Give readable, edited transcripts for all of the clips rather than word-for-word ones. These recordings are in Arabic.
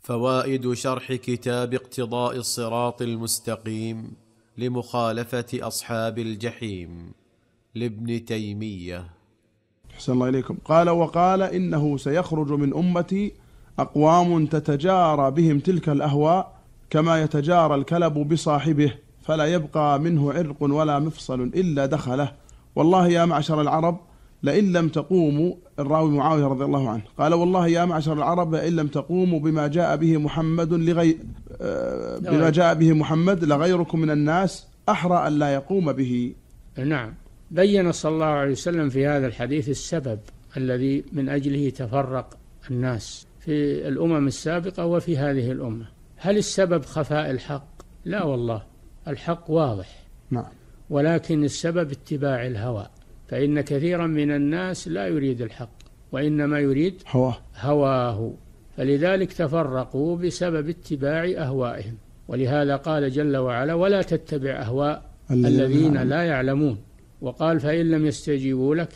فوائد شرح كتاب اقتضاء الصراط المستقيم لمخالفة أصحاب الجحيم لابن تيمية. أحسن الله إليكم. قال: وقال إنه سيخرج من أمتي أقوام تتجارى بهم تلك الأهواء كما يتجارى الكلب بصاحبه، فلا يبقى منه عرق ولا مفصل إلا دخله. والله يا معشر العرب لئن لم تقوموا، الراوي معاوية رضي الله عنه قال: والله يا معشر العرب لئن لم تقوموا بما جاء به محمد لغيركم من الناس أحرى أن لا يقوم به. نعم. بين صلى الله عليه وسلم في هذا الحديث السبب الذي من أجله تفرق الناس في الأمم السابقة وفي هذه الأمة. هل السبب خفاء الحق؟ لا والله، الحق واضح. نعم. ولكن السبب اتباع الهوى، فإن كثيرا من الناس لا يريد الحق وإنما يريد هواه، فلذلك تفرقوا بسبب اتباع أهوائهم. ولهذا قال جل وعلا: ولا تتبع أهواء الذين لا يعلمون. وقال: فإن لم يستجيبوا لك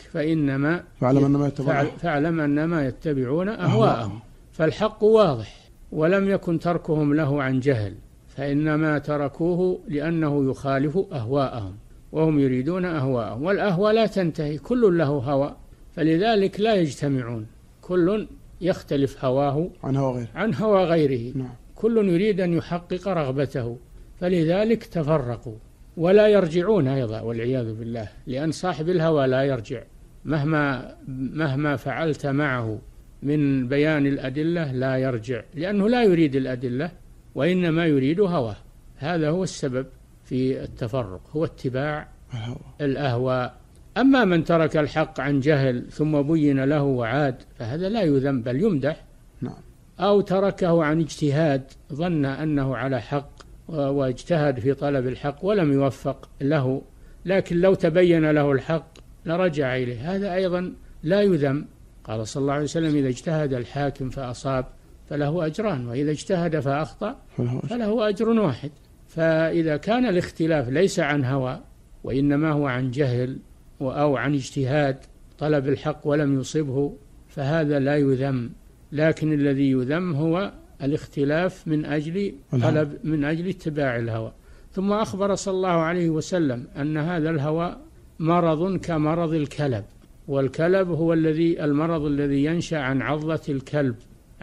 فاعلم أنما يتبعون أهواءهم. فالحق واضح، ولم يكن تركهم له عن جهل، فإنما تركوه لأنه يخالف أهواءهم، وهم يريدون أهواءهم، والأهواء لا تنتهي، كل له هوى، فلذلك لا يجتمعون، كل يختلف هواه عن هوى غيره. نعم. كل يريد أن يحقق رغبته، فلذلك تفرقوا ولا يرجعون أيضا، والعياذ بالله، لأن صاحب الهوى لا يرجع مهما فعلت معه من بيان الأدلة، لا يرجع، لأنه لا يريد الأدلة وإنما يريد هواه. هذا هو السبب في التفرق، هو اتباع الأهواء. أما من ترك الحق عن جهل ثم بين له وعاد فهذا لا يذم بل يمدح. نعم. أو تركه عن اجتهاد، ظن أنه على حق واجتهد في طلب الحق ولم يوفق له، لكن لو تبين له الحق لرجع إليه، هذا أيضا لا يذم. قال صلى الله عليه وسلم: إذا اجتهد الحاكم فأصاب فله أجران، وإذا اجتهد فأخطأ فله أجر واحد. فإذا كان الاختلاف ليس عن هوى وإنما هو عن جهل أو عن اجتهاد طلب الحق ولم يصبه، فهذا لا يذم. لكن الذي يذم هو الاختلاف من أجل اتباع الهوى. ثم أخبر صلى الله عليه وسلم أن هذا الهوى مرض كمرض الكلب، والكلب هو المرض الذي ينشأ عن عضة الكلب،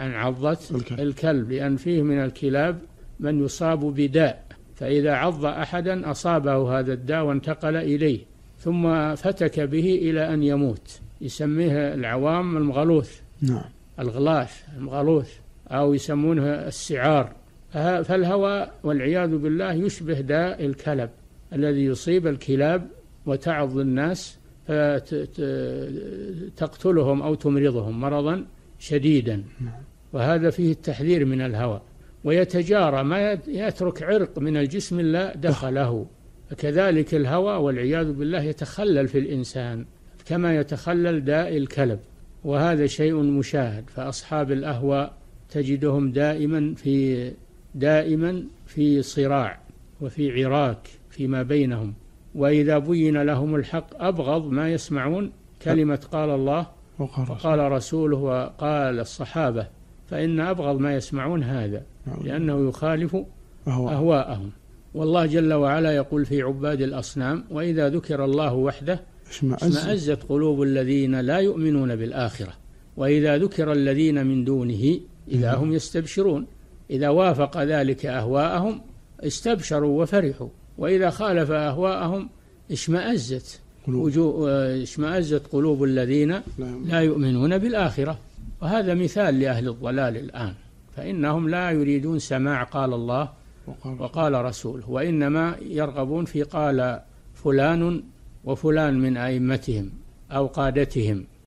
لأن فيه من الكلاب من يصاب بداء، فإذا عض أحدا أصابه هذا الداء وانتقل إليه ثم فتك به إلى أن يموت، يسميه العوام المغلوث. نعم. المغلوث، أو يسمونه السعار. فالهوى والعياذ بالله يشبه داء الكلب الذي يصيب الكلاب وتعض الناس فتقتلهم أو تمرضهم مرضا شديدا. وهذا فيه التحذير من الهوى. ويتجارى، ما يترك عرق من الجسم لا دخله. فكذلك الهوى والعياذ بالله يتخلل في الإنسان كما يتخلل داء الكلب، وهذا شيء مشاهد. فأصحاب الأهواء تجدهم دائما في صراع وفي عراك فيما بينهم، وإذا بين لهم الحق أبغض ما يسمعون كلمة قال الله وقال رسوله وقال الصحابة، فإن أبغض ما يسمعون هذا، لأنه يخالف أهواءهم. والله جل وعلا يقول في عباد الأصنام: وإذا ذكر الله وحده اشمأزت قلوب الذين لا يؤمنون بالآخرة، وإذا ذكر الذين من دونه إذا هم يستبشرون. إذا وافق ذلك أهواءهم استبشروا وفرحوا، وإذا خالف أهواءهم اشمأزت قلوب الذين لا يؤمنون بالآخرة. وهذا مثال لأهل الضلال الآن، فإنهم لا يريدون سماع قال الله وقال رسوله، وإنما يرغبون في قال فلان وفلان من أئمتهم أو قادتهم.